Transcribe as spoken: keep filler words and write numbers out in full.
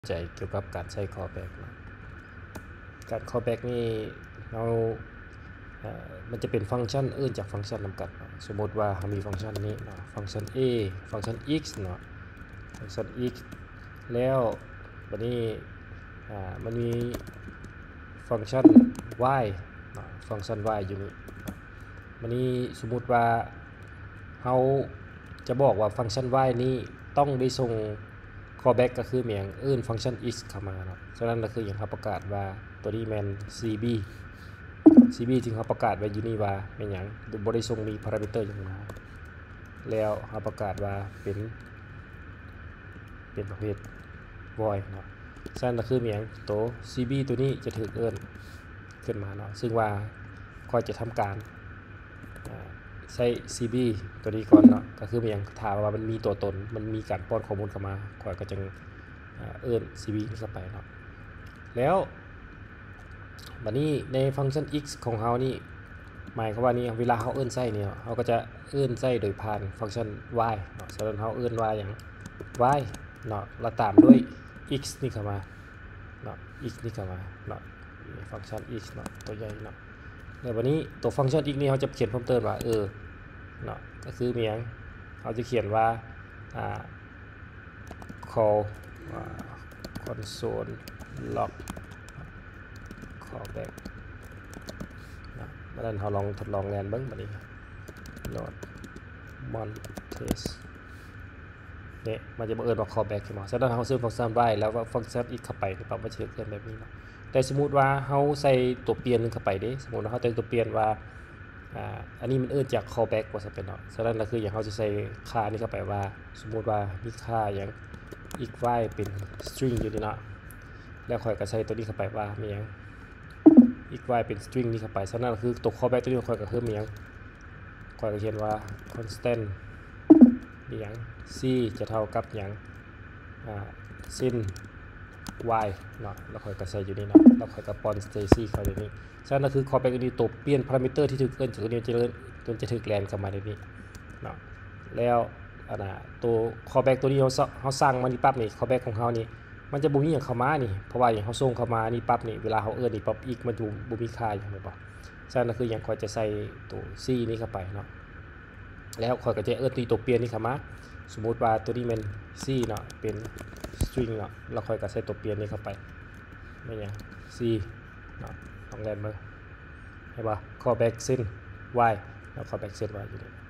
ใจเกี่ยวกับการใช้ callback นะการ callback นี่เราเอ่อมันจะเป็นฟังก์ชันอื่นจากฟังก์ชันนำกันเนาะสมมติว่าเรามีฟังก์ชันนี้เนาะฟังก์ชัน a ฟังก์ชัน x เนาะฟังก์ชัน x แล้ววันนี้อ่ามันมีฟังก์ชัน y เนาะฟังก์ชัน y อยู่นี่วันนี้สมมุติว่าเราจะบอกว่าฟังก์ชัน y นี้ต้องได้ส่ง callback ก็คืออย่างอื่นฟังก์ชัน x เข้ามาเนาะฉะนั้นก็คืออย่างเขาประกาศว่าตัวนี้แมน cb cb ที่เขาประกาศไว้อยู่นี่ว่าเป็นอย่างบ่ได้ส่งมีพารามิเตอร์อย่างมาแล้วเขาประกาศว่าเป็นเป็นประเภท void เนาะฉะนั้นก็คืออย่างตัว cb ตัวนี้จะถูกเอิ้นขึ้นมาเนาะซึ่งว่าคอยจะทำการใช้ cb ตัวนี้ก่อนเนาะก็คืออย่างถามว่ามันมีตัวตนมันมีการป้อนข้อมูลเข้ามาคอยก็จะเอิ้น cb นี้เข้าไปเนาะแล้วบัดนี้ในฟังก์ชัน x ของเรานี่หมายความว่านี่เวลาเขาเอิ้นใส่เนี่ยเขาก็จะเอิ้นใส่โดยผ่านฟังก์ชัน y เนาะฉะนั้นเขาเอิ้นว่าอย่าง y เนาะแล้วตามด้วย x นี่เข้ามาเนาะ x นี่เข้ามาเนาะฟังก์ชัน x เนาะตัวใหญ่เนาะแล้ววันนี้ตัวฟังก์ชัน x นี่เขาจะเขียนเพิ่มเติมว่าเออเนาะก็คือมีอย่างเขาจะเขียนว่าอ่า call console log callback นะเมื่อนั้นเราลองทดลองงานเบิ้งบัดนี้ node mon test เนี่ยมันจะบังเอิญว่า callback ขึ้นมาฉะนั้นเราซื้อฟังก์ชัน y แล้วว่าฟังก์ชัน x เข้าไปปรับมาเชื่อมกันแบบนี้นะแต่สมมุติว่าเราใส่ตัวเปลี่ยนนึงเข้าไปเด้สมมุติว่าเราใส่ตัวเปลี่ยนว่าอ่าอันนี้มันเอิ้นจาก callback ว่าจะเป็นเนาะฉะนั้นก็คืออย่างเราจะใส่ค่านี้เข้าไปว่าสมมุติว่ามีค่าอย่าง x y เป็น string อยู่นี่เนาะแล้วค่อยก็ใส่ตัวนี้เข้าไปว่ามีอย่าง x y เป็น string นี้เข้าไปฉะนั้นก็คือตัว callback ตัวนี้ค่อยก็คือมีอย่างค่อยก็เขียนว่า constant มีอย่าง c จะเท่ากับอย่างอ่า sin y เนาะแล้วค่อยก็ใส่อยู่นี่เนาะแล้วค่อยก็ป้อน stacy เข้าในนี้ฉะนั้นก็คือ callback ตัวนี้ตัวเปลี่ยนพารามิเตอร์ที่ถูกเอิ้นจากตัวนี้จะจนจะถูกแลนเข้ามาในนี้เนาะแล้วอันน่ะตัว callback ตัวนี้เราเราสร้างมานี่ปั๊บนี่ callback ของเรานี่มันจะบ่มีหยังเข้ามานี่เพราะว่าอย่างเขาส่งเข้ามานี่ปั๊บนี่เวลาเขาเอิ้นนี่ปั๊บอีกมันอยู่บ่มีค่าอย่างนั้นบ่ฉะนั้นก็คืออย่างค่อยจะใส่ตัว c นี้เข้าไปเนาะแล้วค่อยก็จะเอิ้นตัวเปลี่ยนนี่เข้ามาสมมุติว่าตัวนี้มัน c เนาะเป็น string เนาะแล้วค่อยก็ใส่ตัวเปลี่ยนนี่เข้าไปไม่หยัง c เนาะลองเล่นเบิ่งเห็นบ่ callback sin y แล้ว callback sin y อยู่นี่